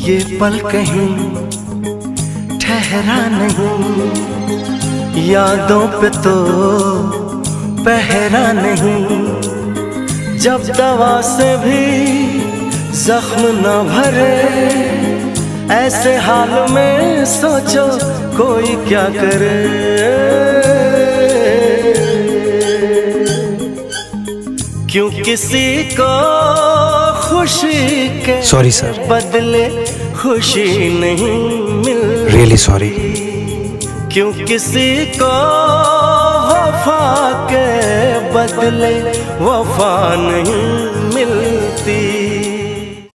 ये पल कहीं ठहरा नहीं, यादों पे तो पहरा नहीं। जब दवा से भी जख्म न भरे, ऐसे हाल में सोचो कोई क्या करे। क्यों किसी को खुशी के सॉरी सर, बदले खुशी नहीं मिलती। Really sorry. क्यों किसी को वफा के बदले वफा नहीं मिलती।